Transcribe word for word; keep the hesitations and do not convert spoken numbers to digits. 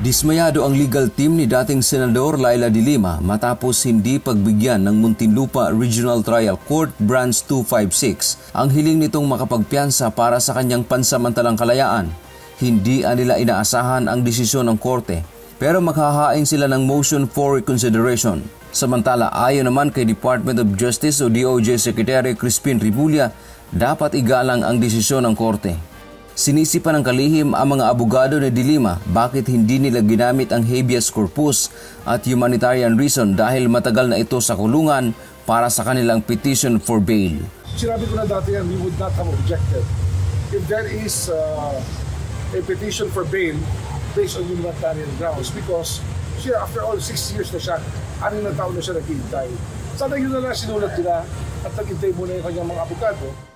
Dismayado ang legal team ni dating Senador Laila de Lima matapos hindi pagbigyan ng Muntinlupa Regional Trial Court Branch two fifty-six ang hiling nitong makapagpiyansa para sa kanyang pansamantalang kalayaan. Hindi nila inaasahan ang desisyon ng korte pero maghahain sila ng motion for reconsideration. Samantala, ayon naman kay Department of Justice o D O J Secretary Crispin Rimulya, dapat igalang ang desisyon ng korte. Sinisipa ng kalihim ang mga abogado ni de Lima bakit hindi nila ginamit ang habeas corpus at humanitarian reason dahil matagal na ito sa kulungan para sa kanilang petition for bail. Sinabi ko na dati yan, we would not have objected if there is uh, a petition for bail based on humanitarian grounds because siya, after all, six years na siya, aning na taon na siya naghihintay. Sana yun na lang sinulat nila at naghintay muna yung kanyang mga abogado.